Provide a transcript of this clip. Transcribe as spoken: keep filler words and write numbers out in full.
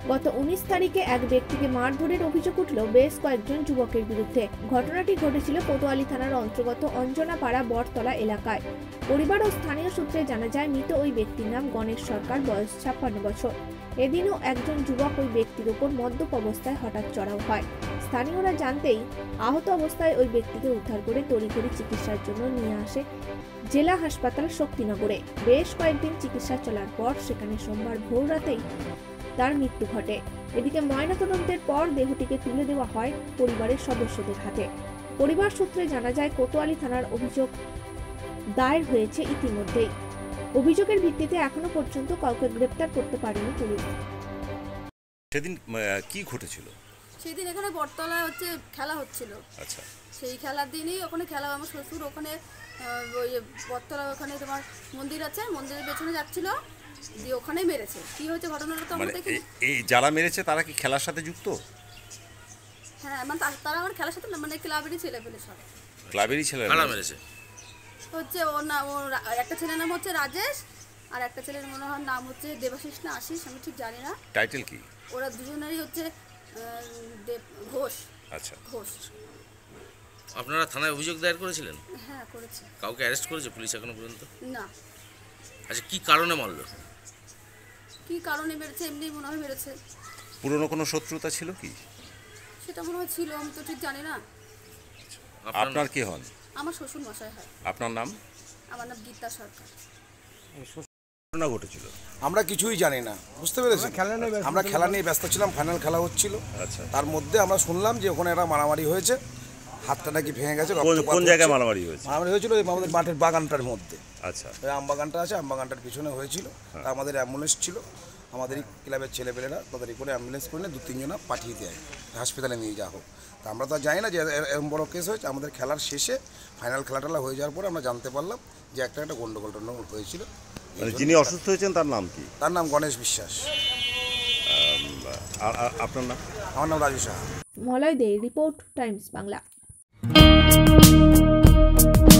গত উনিশ তারিখে এক ব্যক্তিকে মারধরের অভিযোগ উঠল বেশ কয়েকজন যুবকের বিরুদ্ধে। ঘটনাটি ঘটেছিল কোতোয়ালি থানার অন্তর্গত অঞ্জনাপাড়া বটতলা এলাকায়। পরিবার ও স্থানীয় সূত্রে জানা যায়, মৃত ওই ব্যক্তির নাম গণেশ সরকার, বয়স ছাপ্পান্ন বছর। এদিনও একজন যুবক ওই ব্যক্তির উপর মদ্যপ অবস্থায় হঠাৎ চড়াও হয়। স্থানীয়রা জানতেই আহত অবস্থায় ওই ব্যক্তিকে উদ্ধার করে তড়িঘড়ি চিকিৎসার জন্য নিয়ে আসে জেলা হাসপাতাল শক্তিনগরে। বেশ কয়েকদিন চিকিৎসা চলার পর সেখানে সোমবার ভোর রাতেই তার মৃত্যু ঘটে। এদিকে ময়নাতদন্তের পর দেহটিকে তুলে দেওয়া হয় পরিবারের সদস্যদের হাতে। পরিবার সূত্রে জানা যায়, কোতোয়ালি থানার অভিযোগ দায়ের হয়েছে ইতিমধ্যেই। অভিযোগের ভিত্তিতে এখনো পর্যন্ত কাউকে গ্রেপ্তার করতে পারেনি পুলিশ। সেদিন কি ঘটেছিল? সেদিন এখানে বটতলায় হচ্ছে খেলা হচ্ছিল। আচ্ছা, সেই খেলার দিনই ওখানে খেলা, আমার শ্বশুর ওখানে ওই বটতলা ওখানে তোমার মন্দির আছে, মন্দিরের পেছনে যাচ্ছিল, দিয়ে ওখানেই মেরেছে। কি হয়েছে ঘটনাটা তো আমরা দেখি। এই যারা মেরেছে তারা কি খেলার সাথে যুক্ত? হ্যাঁ, মানে তারা আমার খেলার সাথে না, মানে ক্লাবেরই ছেলে পেলে সব। ক্লাবেরই ছেলে কারা মেরেছে? হচ্ছে ওর নাম, ওর একটা ছেলের নাম হচ্ছে রাজেশ, আর একটা ছেলের মনে হয় নাম হচ্ছে দেবাশিস না আশিস, আমি ঠিক জানি না। টাইটেল কি? ওরা দুজনেরই হচ্ছে ঘোষ। আচ্ছা, ঘোষ। আপনারা থানায় অভিযোগ দায়ের করেছিলেন? হ্যাঁ, করেছে। কাউকে অ্যারেস্ট করেছে পুলিশ এখনো পর্যন্ত? না। আচ্ছা, কি কারণে মারলো? কি কারণে মেরেছে, এমনি মনে হয় মেরেছে। পুরনো কোনো শত্রুতা ছিল কি? সেটা মনে হয় ছিল, আমি তো ঠিক জানি না। আপনার কি হন? আমার শ্বশুর মশাই হয়। আপনার নাম? আমার নাম গীতা সরকার। ঘটনা ঘটেছিল আমরা কিছুই জানি না, বুঝতে পেরেছি। আমরা খেলা নিয়ে ব্যস্ত ছিলাম, ফাইনাল খেলা হচ্ছিল। আচ্ছা, তার মধ্যে আমরা শুনলাম যে ওখানে একটা মারামারি হয়েছে, হাতটা নাকি ভেঙে গেছে। কোন জায়গায় মারামারি হয়েছে? মারামারি হয়েছিল আমাদের মাঠের বাগানটার মধ্যে। আচ্ছা, ওই আম বাগানটা আছে, আম বাগানটার পিছনে হয়েছিল। আমাদের অ্যাম্বুলেন্স ছিল, আমাদেরই ক্লাবের ছেলেপেলেরা তাদেরই করে অ্যাম্বুলেন্স করে দু তিনজনা পাঠিয়ে দেয় হাসপাতালে নিয়ে যাওয়া হোক। তা আমরা তো জানি না যে এরকম বড় কেস হয়েছে। আমাদের খেলার শেষে ফাইনাল খেলাটালা হয়ে যাওয়ার পরে আমরা জানতে পারলাম যে একটা একটা গন্ডগোল টন্ডগোল হয়েছিল। যিনি অসুস্থ হয়েছেন তার নাম কি? তার নাম গণেশ বিশ্বাস। আপনার নাম? আমার নাম রাজু সাহা। Malay Dey, report, Times Bangla.